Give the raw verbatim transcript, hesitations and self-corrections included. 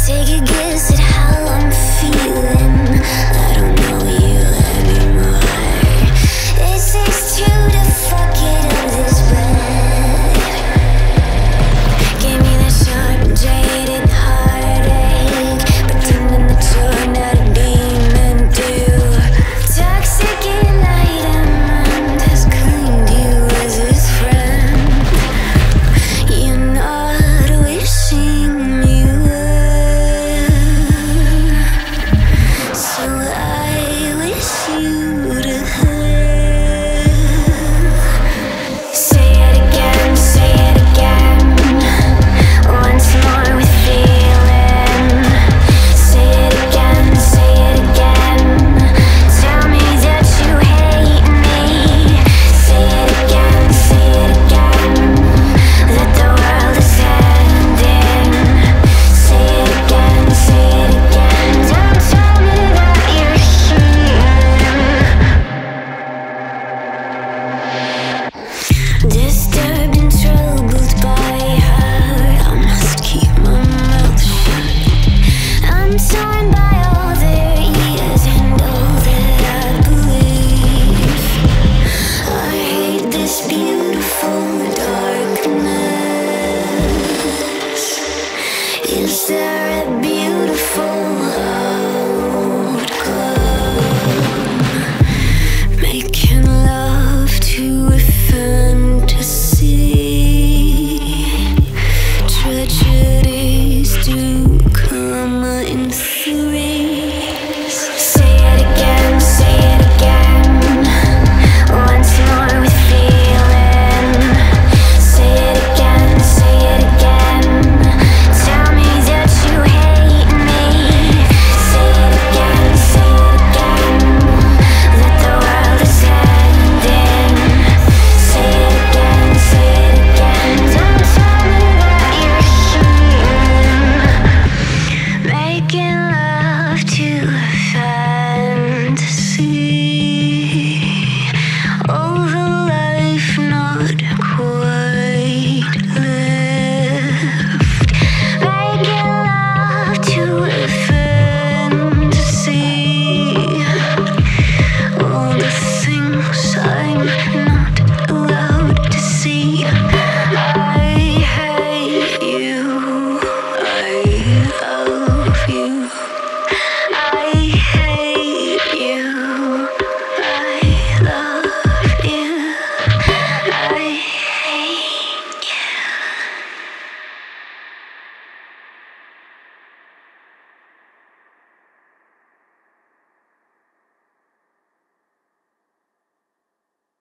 Take a guess at how I'm feeling. I don't know you anymore. It takes two to fuck it up this bad. Give me that sharp, jaded heartache, pretending that you're not a demon too. Toxic enlightenment has claimed you as his friend. You're not wishing you were, so I wish you to have. Say it again, say it again, once more with feeling. Say it again, say it again, tell me that you hate me. Say it again, say it again, that the world is ending. Say it again, say it again, don't tell me that you're here. Disturbed and troubled by her, I must keep my mouth shut. I'm torn by all their ears and all that I believe. I hate this beautiful darkness. Is there